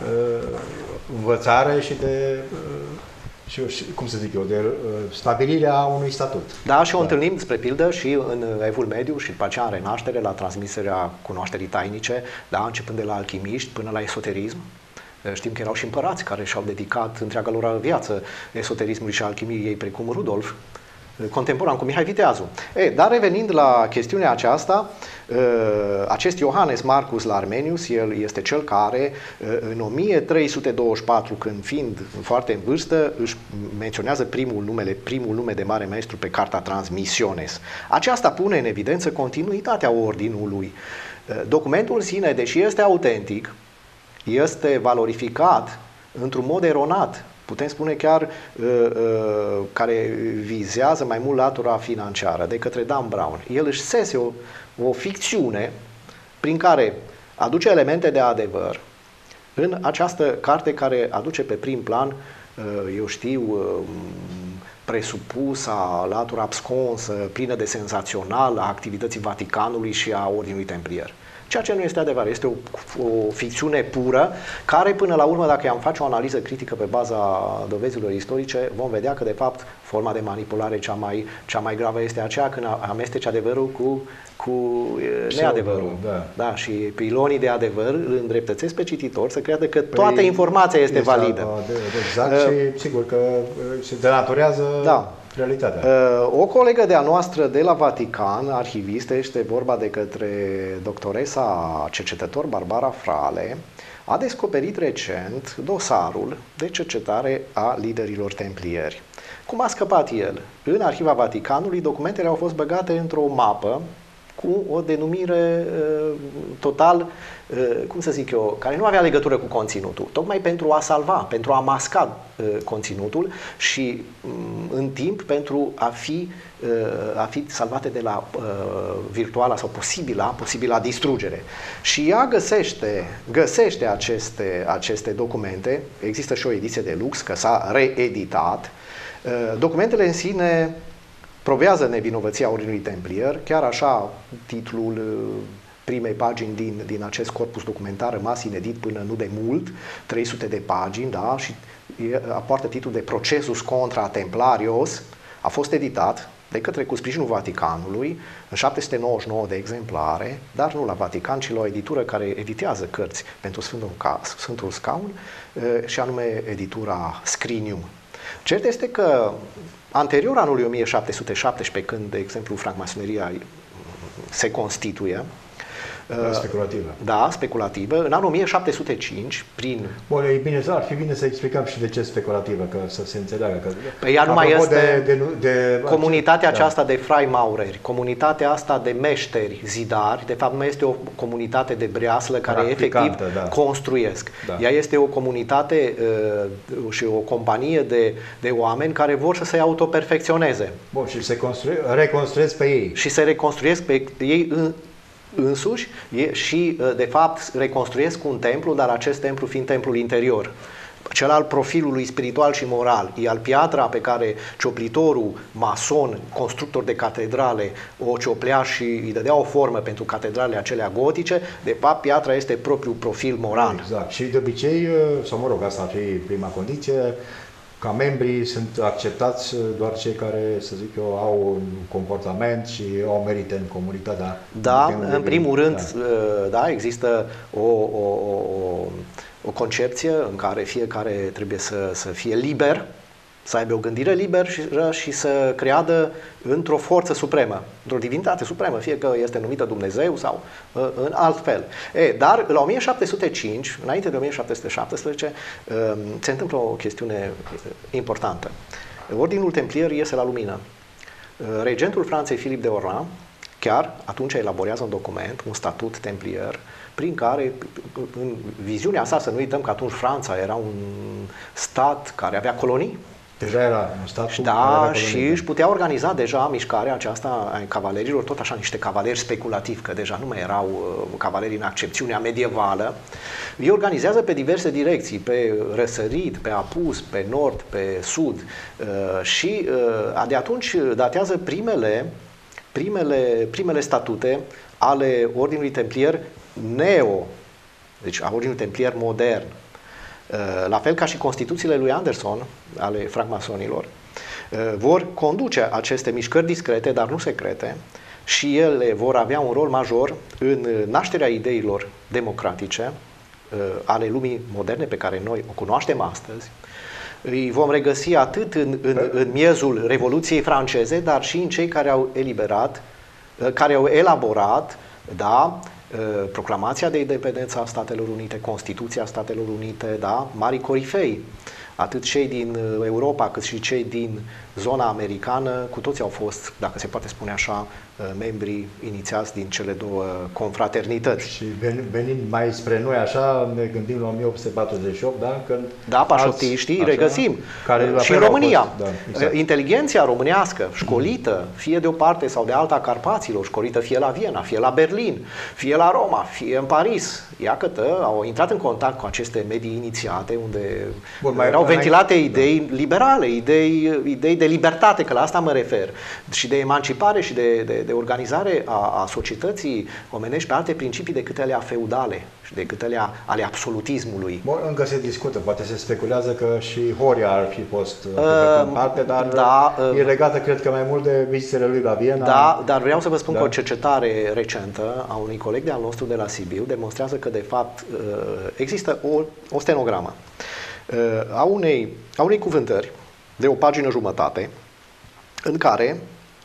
Speaker 1: învățare și de... cum să zic eu, de stabilirea unui statut.
Speaker 2: Da, și o întâlnim, spre pildă, și în Evul Mediu și după aceea în Renaștere, la transmiterea cunoașterii tainice, începând de la alchimiști până la esoterism. Știm că erau și împărați care și-au dedicat întreaga lor viață esoterismului și alchimiei, precum Rudolf, contemporan cu Mihai Viteazu. Dar revenind la chestiunea aceasta, acest Iohannes Marcus Larmenius, el este cel care în 1324, când fiind foarte în vârstă, își menționează primul nume de mare maestru pe Carta Transmissiones. Aceasta pune în evidență continuitatea ordinului. Documentul în sine, deși este autentic, este valorificat într-un mod eronat, putem spune chiar care vizează mai mult latura financiară, de către Dan Brown. El își sese o ficțiune prin care aduce elemente de adevăr în această carte care aduce pe prim plan, presupusa latura absconsă, plină de senzațional a activității Vaticanului și a Ordinului Templier. Ceea ce nu este adevărat, este o ficțiune pură, care până la urmă, dacă am face o analiză critică pe baza dovezilor istorice, vom vedea că de fapt forma de manipulare cea mai gravă este aceea când amesteci adevărul cu neadevărul. Da, și pilonii de adevăr îl îndreptățesc pe cititor să creadă că toată informația este validă.
Speaker 1: Exact, și sigur că se denaturează realitatea.
Speaker 2: O colegă de-a noastră de la Vatican, arhivistă, este vorba de către doctoresa cercetător Barbara Frale, a descoperit recent dosarul de cercetare a liderilor templieri. Cum a scăpat el? În Arhiva Vaticanului, documentele au fost băgate într-o mapă cu o denumire total, cum să zic eu, care nu avea legătură cu conținutul, tocmai pentru a salva, pentru a masca conținutul și în timp pentru a fi salvate de la virtuala sau posibila distrugere. Și ea găsește aceste documente, există și o ediție de lux, că s-a reeditat. Documentele în sine provează nevinovăția Ordinului Templier, chiar așa titlul primei pagini din acest corpus documentar rămas inedit până nu de mult, 300 de pagini, da, și apoartă titlul de Procesus contra Templarios, a fost editat cu sprijinul Vaticanului, în 799 de exemplare, dar nu la Vatican, ci la o editură care editează cărți pentru Sfântul Scaun, și anume editura Scrinium. Cert este că anterior anului 1717, când, de exemplu, francmasoneria se constituie,
Speaker 1: speculativă.
Speaker 2: Da, speculativă. În anul 1705, prin...
Speaker 1: Bun, ar fi bine să explicăm și de ce speculativă, că să se înțeleagă. Că,
Speaker 2: păi ea nu mai este
Speaker 1: de
Speaker 2: comunitatea aceasta de frai maureri, comunitatea asta de meșteri zidari, de fapt nu este o comunitate de breaslă care efectiv construiesc. Da. Ea este o comunitate și o companie de oameni care vor să se autoperfecționeze.
Speaker 1: Bun, și se reconstruiesc pe ei.
Speaker 2: Și se reconstruiesc pe ei însuși și, de fapt, reconstruiesc un templu, dar acest templu fiind templul interior. Cel al profilului spiritual și moral, iar piatra pe care cioplitorul, mason, constructor de catedrale, o cioplea și îi dădea o formă pentru catedralele acelea gotice, de fapt, piatra este propriul profil moral.
Speaker 1: Exact. Și de obicei, sau mă rog, asta ar fi prima condiție, ca membrii sunt acceptați doar cei care, să zic eu, au un comportament și au merite în comunitatea.
Speaker 2: Da, în primul rând, da, există o concepție în care fiecare trebuie să fie liber, să aibă o gândire liberă și să creadă într-o forță supremă, într-o divinitate supremă, fie că este numită Dumnezeu sau în alt fel. Dar la 1705, înainte de 1717, se întâmplă o chestiune importantă. Ordinul templier iese la lumină. Regentul Franței, Filip de Orléans, chiar atunci elaborează un document, un statut templier, prin care, în viziunea sa, să nu uităm că atunci Franța era un stat care avea colonii.
Speaker 1: Deja era un stat.
Speaker 2: Da, și își putea organiza deja mișcarea aceasta a cavalerilor, tot așa niște cavaleri speculativi, că deja nu mai erau cavaleri în accepțiunea medievală. Îi organizează pe diverse direcții, pe răsărit, pe apus, pe nord, pe sud și de atunci datează primele statute ale Ordinului Templier neo, deci a Ordinului Templier modern. La fel ca și Constituțiile lui Anderson, ale francmasonilor, vor conduce aceste mișcări discrete, dar nu secrete, și ele vor avea un rol major în nașterea ideilor democratice ale lumii moderne pe care noi o cunoaștem astăzi. Îi vom regăsi atât în miezul Revoluției franceze, dar și în cei care au elaborat, da, proclamația de independență a Statelor Unite, Constituția Statelor Unite, da, marii corifei, atât cei din Europa cât și cei din zona americană, cu toții au fost, dacă se poate spune așa, membrii inițiați din cele două confraternități.
Speaker 1: Și venind mai spre noi așa, ne gândim la 1848, da? Când
Speaker 2: da, pașotiștii regăsim. Și în România. Fost, da, exact. Inteligenția românească, școlită, fie de o parte sau de alta a Carpaților, școlită fie la Viena, fie la Berlin, fie la Roma, fie în Paris, iată, au intrat în contact cu aceste medii inițiate, unde erau ventilate idei liberale, idei de libertate, că la asta mă refer, și de emancipare și de organizare a societății omenești pe alte principii decât alea feudale și decât alea ale absolutismului.
Speaker 1: Bun, încă se discută, poate se speculează că și Horia ar fi fost în parte, dar e legată, cred că, mai mult de vizitele lui la Viena.
Speaker 2: Da, dar vreau să vă spun că o cercetare recentă a unui coleg de-al nostru de la Sibiu demonstrează că, de fapt, există o stenogramă a unei cuvântări de o pagină jumătate, în care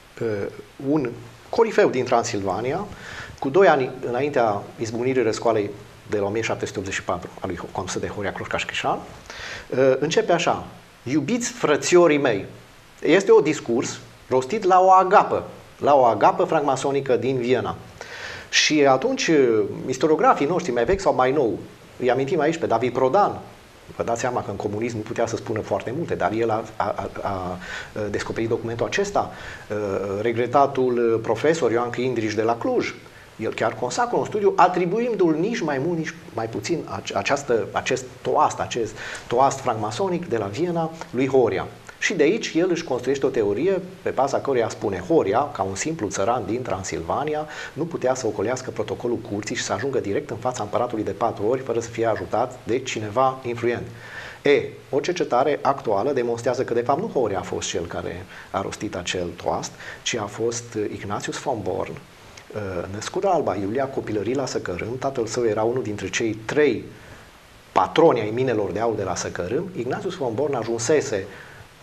Speaker 2: un corifeu din Transilvania, cu 2 ani înaintea izbucnirii răscoalei de la 1784 a lui condusă de Horia Cloșcaș-Crișan, începe așa: iubiți frățiorii mei. Este un discurs rostit la o agapă francmasonică din Viena. Și atunci istoriografii noștri mai vechi sau mai nou, îi amintim aici pe David Prodan. Vă dați seama că în comunism nu putea să spună foarte multe, dar el a descoperit documentul acesta. Regretatul profesor Ioan Indriș de la Cluj, el chiar consacră un studiu atribuindu-l nici mai mult, nici mai puțin acest toast francmasonic de la Viena lui Horia. Și de aici el își construiește o teorie pe baza căreia spune: Horia, ca un simplu țăran din Transilvania, nu putea să ocolească protocolul curții și să ajungă direct în fața împăratului de 4 ori fără să fie ajutat de cineva influent. O cercetare actuală demonstrează că de fapt nu Horia a fost cel care a rostit acel toast, ci a fost Ignatius von Born, născut la Alba Iulia, copilărit la Săcărâm. Tatăl său era unul dintre cei 3 patroni ai minelor de aur de la Săcărâm. Ignatius von Born ajunsese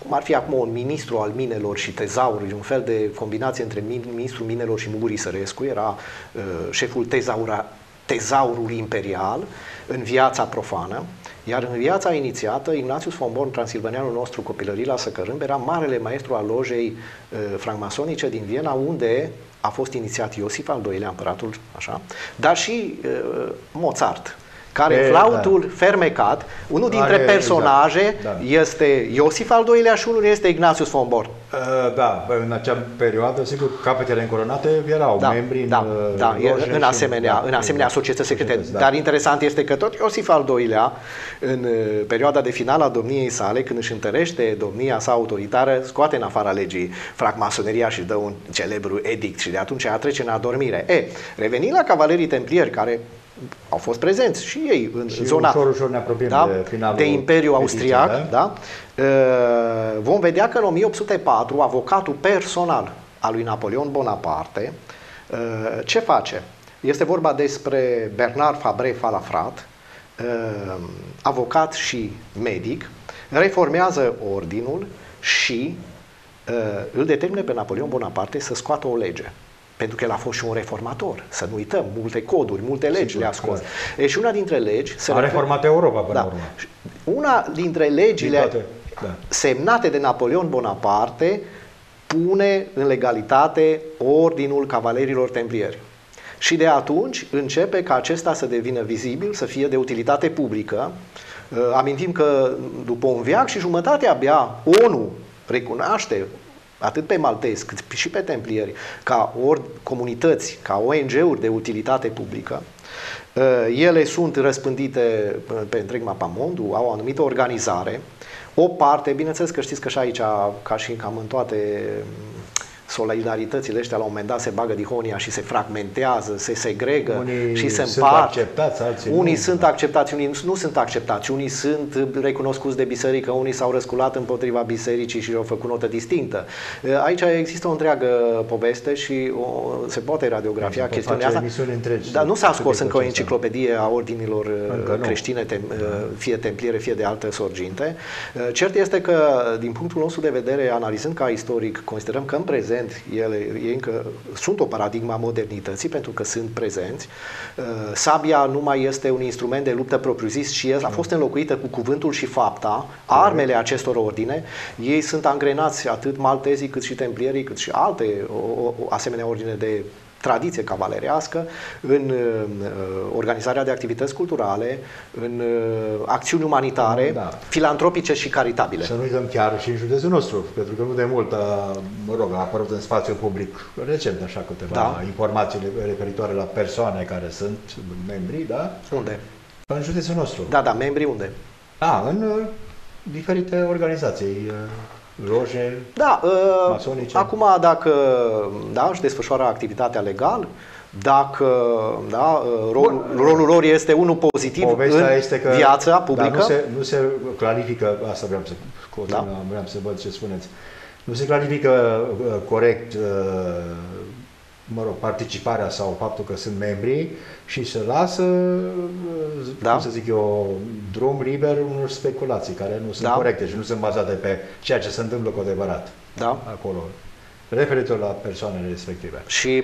Speaker 2: cum ar fi acum un ministru al minelor și tezaurului, un fel de combinație între ministrul minelor și Muguri Sărescu, era șeful tezaurului imperial în viața profană, iar în viața inițiată, Ignatius von Born, transilvaneanul nostru copilărit la Săcărâmb, era marele maestru al lojei francmasonice din Viena, unde a fost inițiat Iosif al II-lea, împăratul, așa, dar și Mozart, care flautul fermecat, unul dintre personaje este Iosif al II-lea și unul este Ignatius von Born.
Speaker 1: Da, în acea perioadă, sigur, capetele încoronate erau membri
Speaker 2: în asemenea societăți secrete. Dar interesant este că tot Iosif al II-lea, în perioada de finală a domniei sale, când își întărește domnia sa autoritară, scoate în afara legii francmasoneria și dă un celebru edict și de atunci ea trece în adormire. Revenind la cavalerii templieri, care au fost prezenți și ei în zona
Speaker 1: ușor ne apropiem
Speaker 2: de Imperiul Austriac. Vom vedea că în 1804 avocatul personal al lui Napoleon Bonaparte ce face? Este vorba despre Bernard Fabre Falafrat, avocat și medic, reformează ordinul și îl determină pe Napoleon Bonaparte să scoată o lege. Pentru că el a fost și un reformator. Să nu uităm, multe coduri, multe legi le-a scos. Și una dintre legi...
Speaker 1: A reformat Europa până la urmă.
Speaker 2: Una dintre legile semnate de Napoleon Bonaparte pune în legalitate ordinul cavalerilor templieri. Și de atunci începe ca acesta să devină vizibil, să fie de utilitate publică. Amintim că după un veac și jumătate abia ONU recunoaște atât pe maltezi cât și pe templieri ca comunități, ca ONG-uri de utilitate publică. Ele sunt răspândite pe întreg mapamondul, au o anumită organizare. O parte, bineînțeles că știți că și aici, ca și cam în toate solidaritățile ăștia, la un moment dat se bagă dihonia și se fragmentează, se segregă
Speaker 1: unii
Speaker 2: și se
Speaker 1: sunt
Speaker 2: împart.
Speaker 1: Acceptați, alții
Speaker 2: unii
Speaker 1: nu.
Speaker 2: Sunt acceptați, unii nu sunt acceptați, unii sunt recunoscuți de biserică, unii s-au răsculat împotriva bisericii și au făcut notă distinctă. Aici există o întreagă poveste și se poate radiografia chestiunea asta. Dar nu s-a scos încă o enciclopedie a ordinilor creștine, fie templiere, fie de altă sorginte. Cert este că, din punctul nostru de vedere, analizând ca istoric, considerăm că în prezent ei încă sunt o paradigmă a modernității pentru că sunt prezenți. Sabia nu mai este un instrument de luptă propriu-zis, ci a fost înlocuită cu cuvântul și fapta, armele acestor ordine. Ei sunt angrenați atât maltezii cât și templierii, cât și alte asemenea ordine de tradiție cavalerească în organizarea de activități culturale, în acțiuni umanitare, filantropice și caritabile.
Speaker 1: Să nu uităm chiar și în județul nostru, pentru că nu de mult a apărut în spațiu public recent așa câteva informații referitoare la persoane care sunt membri, da?
Speaker 2: Unde?
Speaker 1: În județul nostru.
Speaker 2: Da, membri unde?
Speaker 1: În diferite organizații. Loje, masonice.
Speaker 2: Acum dacă își desfășoară activitatea legal, dacă rolul lor este unul pozitiv
Speaker 1: este că,
Speaker 2: viața publică.
Speaker 1: Nu se clarifică, asta vreau să văd ce spuneți. Nu se clarifică corect participarea sau faptul că sunt membri și se lasă, cum să zic eu, drum liber unor speculații care nu sunt corecte și nu sunt bazate pe ceea ce se întâmplă cu adevărat acolo, referitor la persoanele respective.
Speaker 2: Și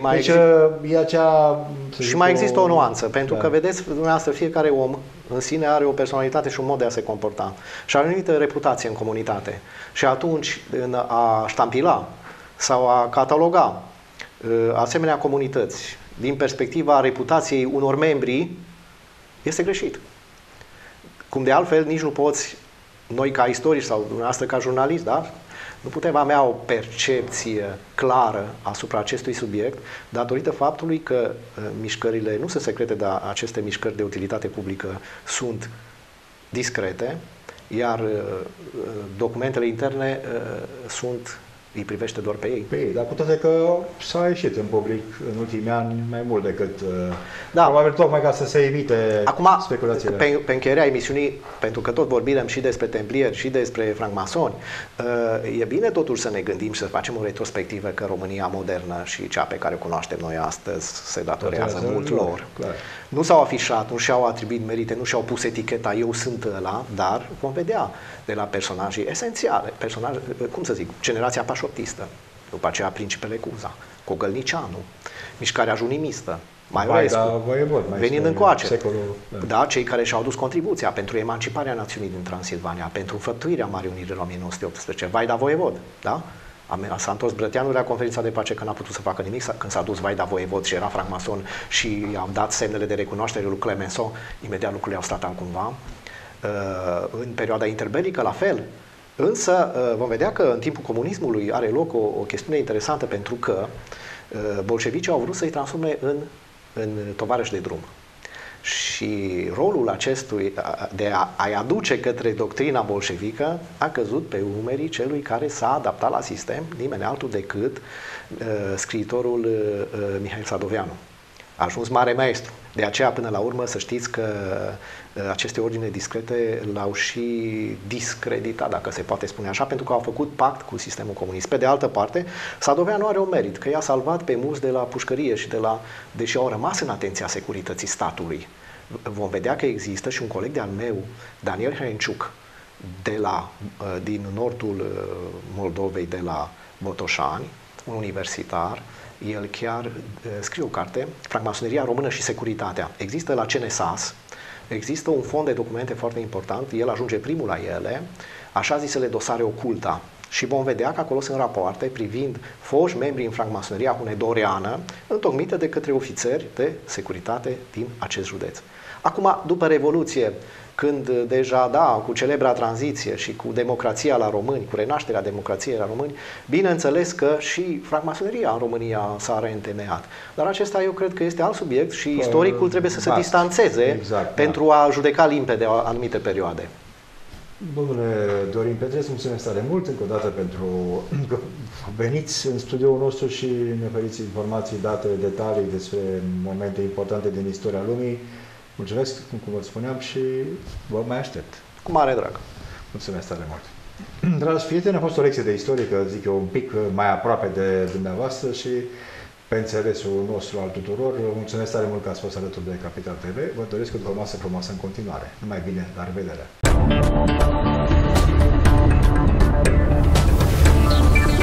Speaker 2: mai există o nuanță, pentru că, vedeți, dumneavoastră, fiecare om în sine are o personalitate și un mod de a se comporta și are o anumită reputație în comunitate. Și atunci, în a ștampila sau a cataloga asemenea comunități din perspectiva reputației unor membri este greșit. Cum de altfel nici nu poți, noi ca istorici sau dumneavoastră ca jurnalist, nu putem avea o percepție clară asupra acestui subiect datorită faptului că mișcările nu sunt secrete, dar aceste mișcări de utilitate publică sunt discrete, iar documentele interne sunt îi privește doar pe ei.
Speaker 1: Pe ei, dar cu toate că s-a ieșit în public în ultimii ani mai mult decât...
Speaker 2: Da.
Speaker 1: Probabil tocmai ca să se evite
Speaker 2: acum,
Speaker 1: speculațiile.
Speaker 2: Pe încheierea emisiunii, pentru că tot vorbim și despre templieri și despre francmasoni, e bine totuși să ne gândim și să facem o retrospectivă că România modernă și cea pe care o cunoaștem noi astăzi se datorează mult lor. Clar. Nu s-au afișat, nu și-au atribuit merite, nu și-au pus eticheta eu sunt ăla, dar vom vedea de la personaje esențiale, cum să zic, generația pașoptistă, după aceea Principele Cuza, Cogălnicianu, Mișcarea Junimistă, Maiorescu, venind încoace, da, cei care și-au adus contribuția pentru emanciparea națiunii din Transilvania, pentru înfăptuirea Marii Uniri la 1918, Vaida Voievod, da? S-a întors Brătianu la conferința de pace că n-a putut să facă nimic când s-a dus Vaida Voievod și era francmason și i-am dat semnele de recunoaștere lui Clemenceau, imediat lucrurile au stat altcumva. În perioada interbelică, la fel. Însă vom vedea că în timpul comunismului are loc o chestiune interesantă, pentru că bolșevicii au vrut să-i transforme în tovarăși de drum. Și rolul acestui de a-i aduce către doctrina bolșevică a căzut pe umerii celui care s-a adaptat la sistem, nimeni altul decât scriitorul Mihail Sadoveanu. A ajuns mare maestru. De aceea, până la urmă, să știți că aceste ordine discrete l-au și discreditat, dacă se poate spune așa, pentru că au făcut pact cu sistemul comunist. Pe de altă parte, Sadoveanu are un merit, că i-a salvat pe mulți de la pușcărie și deși au rămas în atenția securității statului. Vom vedea că există și un coleg de-al meu, Daniel Hrenciuc, din nordul Moldovei, de la Botoșani, un universitar. El chiar scrie o carte, Francmasoneria română și securitatea. Există la CNSAS, există un fond de documente foarte important, el ajunge primul la ele, așa zisele dosare oculta. Și vom vedea că acolo sunt rapoarte privind foști membri în francmasoneria hunedoreană, întocmite de către ofițeri de securitate din acest județ. Acum, după Revoluție, când deja, da, cu celebra tranziție și cu democrația la români, cu renașterea democrației la români, bineînțeles că și francmasoneria în România s-a reîntemeiat. Dar acesta eu cred că este alt subiect și istoricul trebuie să se distanțeze pentru a judeca limpede anumite perioade.
Speaker 1: Domnule Dorin Petrescu, mulțumesc tare mult încă o dată pentru că veniți în studioul nostru și ne oferiți informații, date, detalii despre momente importante din istoria lumii. Mulțumesc, cum vă spuneam, și vă mai aștept.
Speaker 2: Cu mare drag.
Speaker 1: Mulțumesc tare mult. Dragi prieteni, a fost o lecție de istorie, zic eu, un pic mai aproape de dumneavoastră și pe înțelesul nostru al tuturor. Mulțumesc tare mult că ați fost alături de Capital TV. Vă doresc o masă frumoasă în continuare. Numai bine, la revedere!